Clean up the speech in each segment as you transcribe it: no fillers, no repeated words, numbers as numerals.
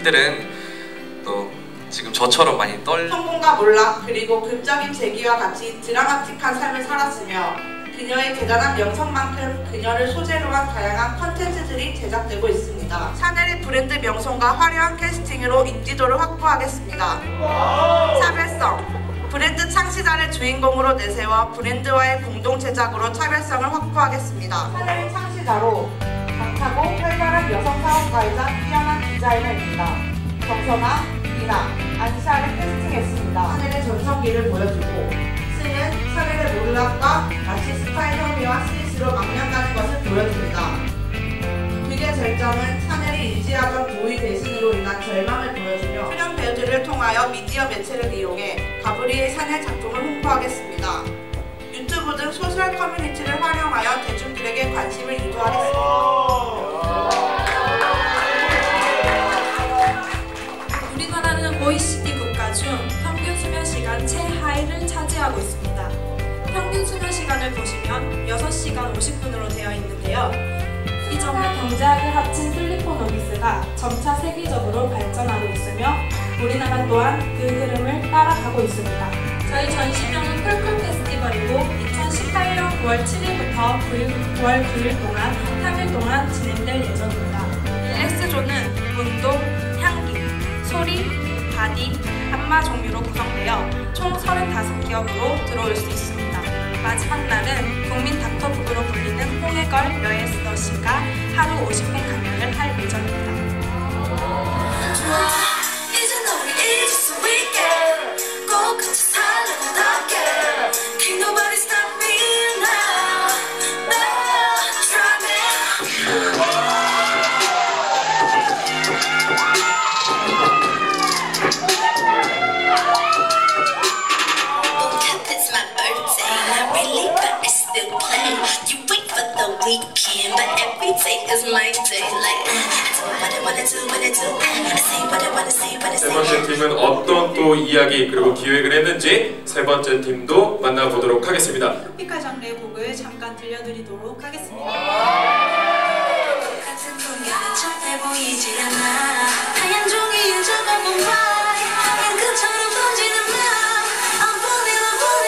팬들은 또 지금 저처럼 많이 성공과 몰락 그리고 극적인 재기와 같이 드라마틱한 삶을 살았으며 그녀의 대단한 명성만큼 그녀를 소재로 한 다양한 컨텐츠들이 제작되고 있습니다. 샤넬의 브랜드 명성과 화려한 캐스팅으로 인지도를 확보하겠습니다. 차별성 브랜드 창시자를 주인공으로 내세워 브랜드와의 공동 제작으로 차별성을 확보하겠습니다. 샤넬의 창시자로 강하고 활발한 여성 사업가이자 뛰어난 디자이너입니다. 정선아, 이나, 안샤를 캐스팅했습니다. 샤넬의 전성기를 보여주고 스는 샤넬의 모드락과 마치 스타일 혁명과 스미스로 망명가는 것을 보여줍니다. 그의 절정은 샤넬이 인지하던 고위 대신으로 인한 절망을 보여주며 출연 배우들을 통하여 미디어 매체를 이용해 가브리엘 샤넬 작품을 홍보하겠습니다. 유튜브 등 소셜 커뮤니티를 활용하여 대중들에게 관심을 유도하겠습니다. 우리나라는 OECD 국가 중 평균 수면 시간 최하위를 차지하고 있습니다. 평균 수면 시간을 보시면 6시간 50분으로 되어 있는데요. 이 점을 경제학을 합친 슬리포노미스가 점차 세계적으로 발전하고 있으며 우리나라 또한 그 흐름을 따라가고 있습니다. 저희 전시명은 쿨쿨 페스티벌이고 2018년 9월 7일부터 9월 9일 동안 3일 동안 진행될 예정입니다. 릴렉스존은 운동, 향기, 소리, 바디, 안마 종류로 구성되어 총 35기업으로 들어올 수 있습니다. 마지막 날은 국민 닥터북으로 불리는 홍해걸 여예스더 씨가 하루 50분 강연을 할 예정입니다. 세 번째 팀은 어떤 또 이야기 그리고 기획을 했는지 세 번째 팀도 만나보도록 하겠습니다. 트로피칼 장르의 곡을 잠깐 들려드리도록 하겠습니다. 같은 풍경은 절대 보이지 않아 하얀 종이에 적어본 vibe 잉크처럼 번지는 맘 I'm falling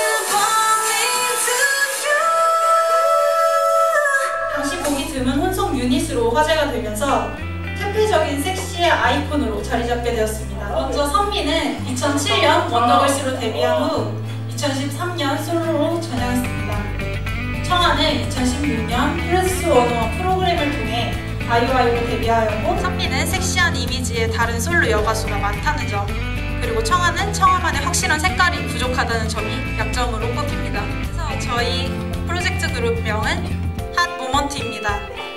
to you. 당시 보기 드문 혼성 유닛으로 화제가 되면서 대표적인 섹시의 아이콘으로 자리 잡게 되었습니다. 먼저 선미는 2007년 원더걸스로 데뷔한 후 2013년 솔로로 전향했습니다. 청아는 2016년 플러스 원어원 프로그램을 통해 아이오아이로 데뷔하였고 선미는 섹시한 이미지의 다른 솔로 여가수가 많다는 점 그리고 청아는 청아만의 확실한 색깔이 부족하다는 점이 약점으로 꼽힙니다. 그래서 저희 프로젝트 그룹명은 핫 모먼트입니다.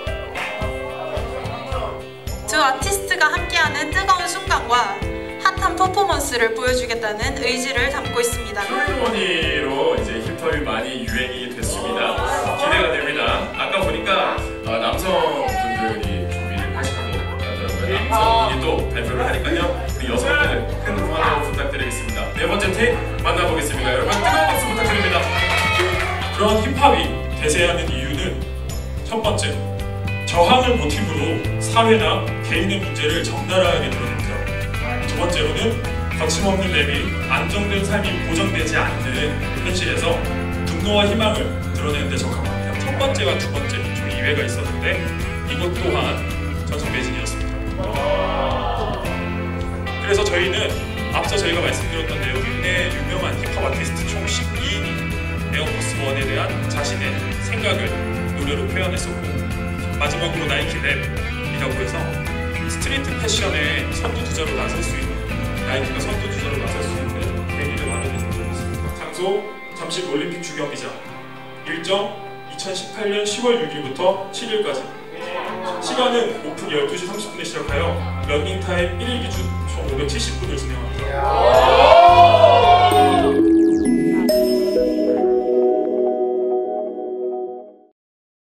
두 아티스트가 함께하는 뜨거운 순간과 핫한 퍼포먼스를 보여주겠다는 의지를 담고 있습니다. 홀리모니로 이제 힙합이 많이 유행이 됐습니다. 기대가 됩니다. 아까 보니까 남성분들이 준비를 하시고 하더라고요. 남성분이 또 발표를 하니까요. 우리 여성분들 큰 응원 부탁드리겠습니다. 네 번째 팀 만나보겠습니다. 여러분 뜨거운 박수 부탁드립니다. 그런 힙합이 대세하는 이유는 첫 번째, 저항을 모티브로 사회나 개인의 문제를 적나라하게 드러냅니다. 두 번째로는 거침없는 랩이 안정된 삶이 보장되지 않는 현실에서 분노와 희망을 드러내는 데 적합합니다. 첫 번째와 두 번째 좀 이외가 있었는데 이것 또한 전성 매진이었습니다. 그래서 저희는 앞서 저희가 말씀드렸던 내용인데 유명한 힙합 아티스트 총 12인이 에어포스1에 대한 자신의 생각을 노래로 표현했었고 마지막으로 나이키 랩이라고 해서 스트리트 패션의 선두주자로 나설 수 있는 나이키가 선두주자로 나설 수 있는 계기를 마련해 준 적이 있습니다. 장소 잠실 올림픽 주경기장 일정 2018년 10월 6일부터 7일까지 시간은 오픈 12시 30분에 시작하여 러닝타임 1일 기준 총 570분을 진행합니다.